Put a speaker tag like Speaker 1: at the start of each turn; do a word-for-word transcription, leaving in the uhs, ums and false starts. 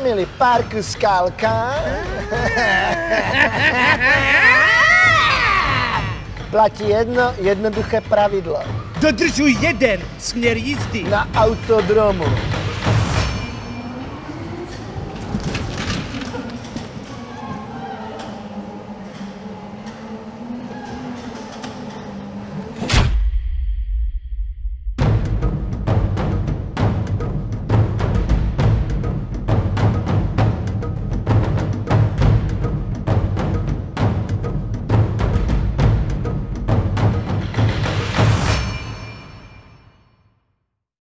Speaker 1: milý, parku Skalka. Platí jedno jednoduché pravidlo.
Speaker 2: Dodržuj jeden směr jízdy.
Speaker 1: Na autodromu.